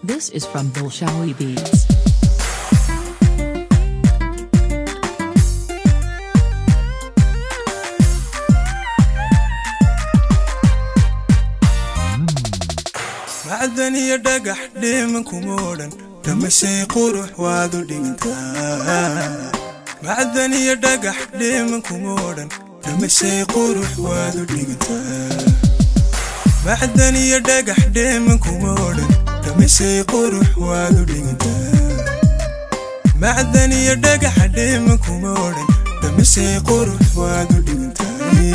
This is from Bolshawi Beats. معدن يدقح ديمكم ودن تمشي قروح وادو دينتا معدن يدقح ديمكم ودن تمشي قروح وادو دينتا معدن يدقح ديمكم ودن تمشي قروح وادو دينتا معدن يدقح ديمكم ودن تمشي قروح وادو دينتا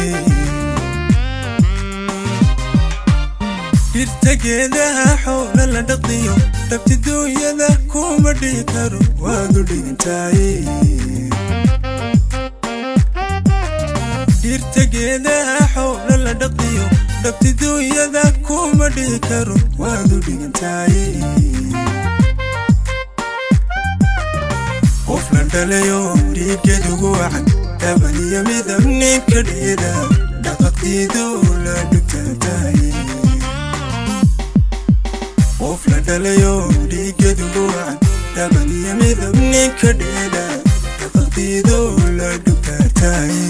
dirtageedaha xoola la dhaqdiyo dhabtiduunyada kuma dhihi karo waadu dhigantaaye dirtageedaha xoola la dhaqdiyo dhabtiduunyada kuma dhihi karo waadu dhigantaaye qof la dhalayo dhiigeedugu wacan dabaniyo midab ninka dheeda dhaqaqdiidu la dhugtaataaye qof la dhalayo dhiigeedugu wacan dabaniyo midab ninka dheeda dhaqaqdiidu la dhugtaataaye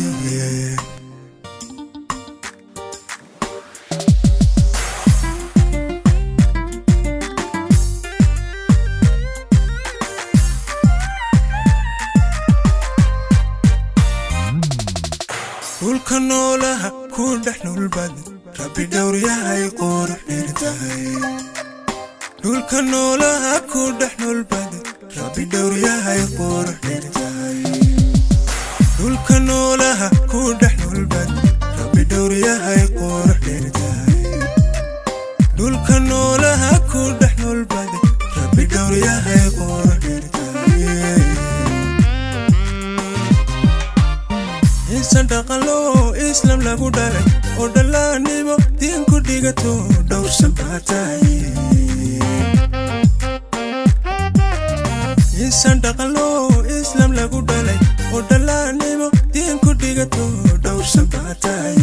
dhulka noolaha ku dhex nool badan rabbi dhowryahay qurux dheertahay dhulka noolaha ku dhex nool badan rabbi dhowryahay qurux dheertahay dhulka noolaha ku dhex nool badan rabbi dhowryahay qurux dheertahay dhulka noolaha ku dhex nool badan rabbi dhowryahay qurux dheertahay insan dhaqalo islam lagu dhalay oo dhalaanimo diin ku dhigato dhowrsan baa tahay insan dhaqalo islam lagu dhalay oo dhalaanimo diin ku dhigato dhowrsan baa tahay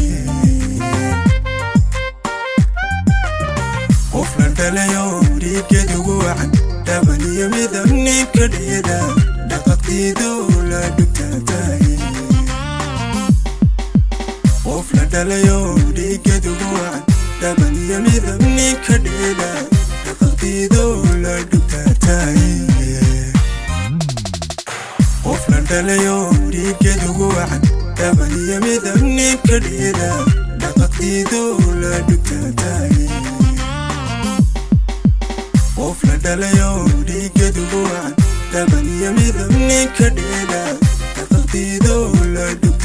qof la dhalayo dhiigeedugu wacan dabaniyo midab ninka dheeda dhaqaqdiidu la dhugtaataaye qof la dhalayo dhiigeedugu wacan dabaniyo midab ninka dheeda dhaqaqdiidu la dhugtaataaye qof la dhalayo dhiigeedugu wacan dabaniyo midab ninka dheeda dhaqaqdiidu la dhugtaataaye qof la dhalayo dhiigeedugu wacan dabaniyo midab ninka dheeda dhaqaqdiidu la dhugtaataaye